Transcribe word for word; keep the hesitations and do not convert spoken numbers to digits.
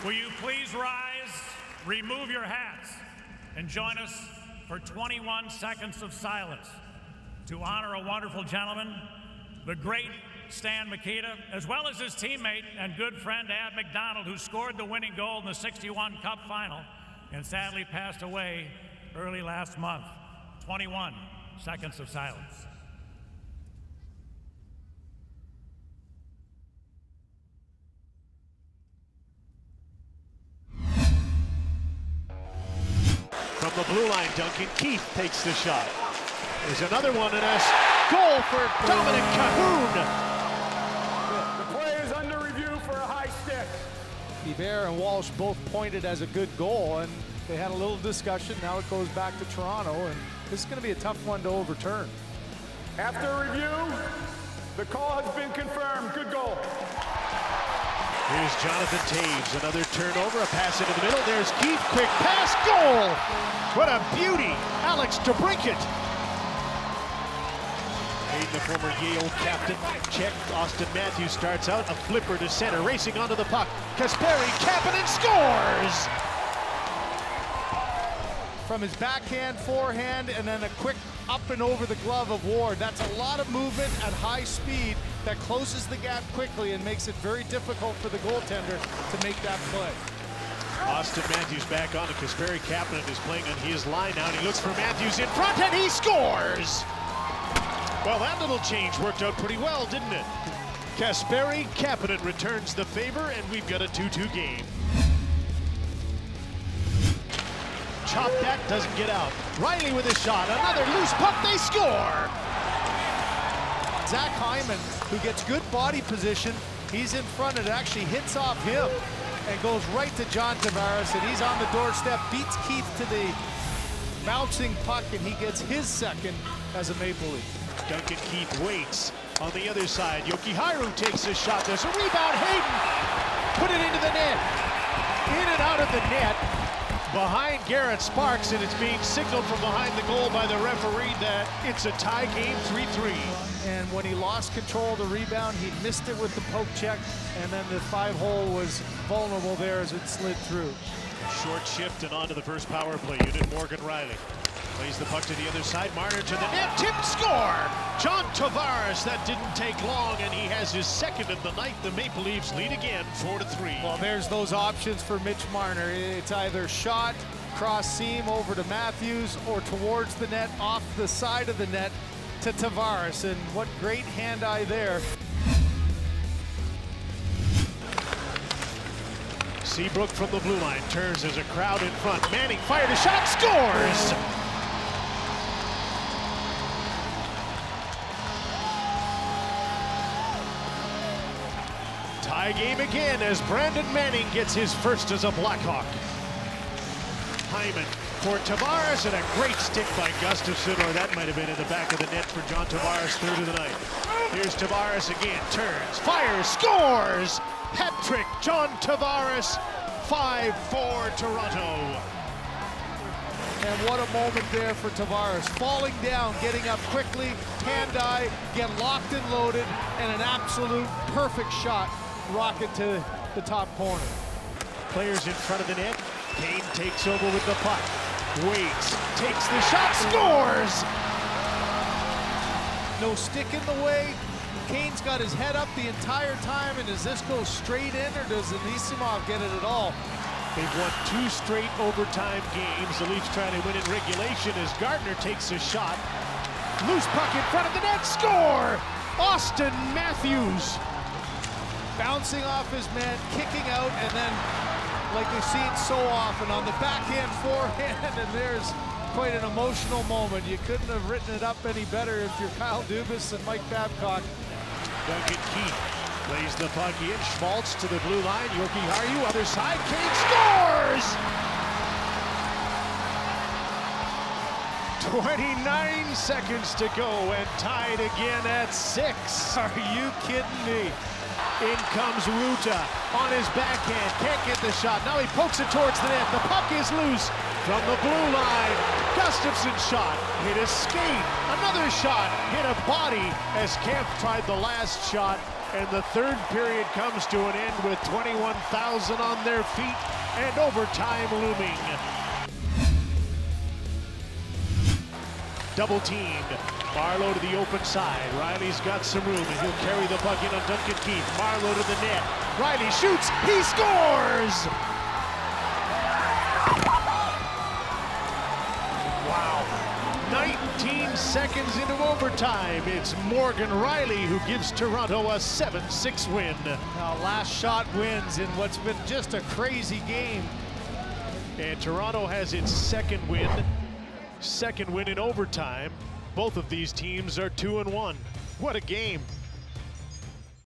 Will you please rise, remove your hats, and join us for twenty-one seconds of silence to honor a wonderful gentleman, the great Stan Mikita, as well as his teammate and good friend Ad McDonald, who scored the winning goal in the sixty-one Cup final and sadly passed away early last month. twenty-one seconds of silence. From the blue line, Duncan Keith takes the shot. There's another one, and a goal for Dominic Cahoon. The play is under review for a high stick. Beaver and Walsh both pointed as a good goal, and they had a little discussion. Now it goes back to Toronto, and this is going to be a tough one to overturn. After review, the call has been confirmed. Good goal. Here's Jonathan Taves, another turnover, a pass into the middle. There's Keith, quick pass, goal! What a beauty, Alex DeBrincat. Hayden, the former Yale captain, check. Austin Matthews starts out, a flipper to center, racing onto the puck. Kasperi Kapanen scores! From his backhand, forehand, and then a quick up and over the glove of Ward. That's a lot of movement at high speed that closes the gap quickly and makes it very difficult for the goaltender to make that play. Austin Matthews back on to Kasperi Kapanen, is playing on his line now, and he looks for Matthews in front, and he scores! Well, that little change worked out pretty well, didn't it? Kasperi Kapanen returns the favor, and we've got a two two game. Chop that, doesn't get out. Riley with a shot, another loose puck, they score! Zach Hyman, who gets good body position, he's in front, it actually hits off him and goes right to John Tavares, and he's on the doorstep, beats Keith to the bouncing puck, and he gets his second as a Maple Leaf. Duncan Keith waits on the other side. Yokiharu takes a shot, there's a rebound, Hayden! Put it into the net, in and out of the net. Behind Garrett Sparks, and it's being signaled from behind the goal by the referee that it's a tie game, three three. And when he lost control of the rebound, he missed it with the poke check, and then the five hole was vulnerable there as it slid through. Short shift and onto the first power play unit. Morgan Riley plays the puck to the other side. Marner to the net, tipped, score! John Tavares, that didn't take long, and he has his second of the night. The Maple Leafs lead again, four to three. Well, there's those options for Mitch Marner. It's either shot, cross seam over to Matthews, or towards the net, off the side of the net to Tavares, and what great hand-eye there. Seabrook from the blue line turns, there's a crowd in front. Manning fired a shot, scores! Tie game again as Brandon Manning gets his first as a Blackhawk. Hyman for Tavares, and a great stick by Gustafsson, or that might have been in the back of the net for John Tavares, third of the night. Here's Tavares again, turns, fires, scores! Hat trick, John Tavares, five four Toronto. And what a moment there for Tavares. Falling down, getting up quickly, hand-eye, get locked and loaded, and an absolute perfect shot, rocket to the top corner. Players in front of the net. Kane takes over with the puck. Waits, takes the shot, scores! No stick in the way. Kane's got his head up the entire time, and does this go straight in, or does Anisimov get it at all? They've won two straight overtime games. The Leafs trying to win in regulation as Gardner takes a shot. Loose puck in front of the net, score! Austin Matthews. Bouncing off his man, kicking out, and then, like we've seen so often, on the backhand, forehand, and there's quite an emotional moment. You couldn't have written it up any better if you're Kyle Dubas and Mike Babcock. Duncan Keith plays the puck in. Schmaltz to the blue line. Yokiharu, other side. Kane scores! twenty-nine seconds to go and tied again at six. Are you kidding me? In comes Ruta on his backhand, can't get the shot. Now he pokes it towards the net. The puck is loose from the blue line. Gustafsson shot, hit a skate. Another shot, hit a body as Kemp tried the last shot. And the third period comes to an end with twenty-one thousand on their feet and overtime looming. Double teamed. Marlowe to the open side. Riley's got some room, and he'll carry the puck in on Duncan Keith. Marlowe to the net. Riley shoots. He scores! Wow. nineteen seconds into overtime. It's Morgan Riley who gives Toronto a seven six win. Now, last shot wins in what's been just a crazy game. And Toronto has its second win. Second win in overtime. Both of these teams are two and one. What a game.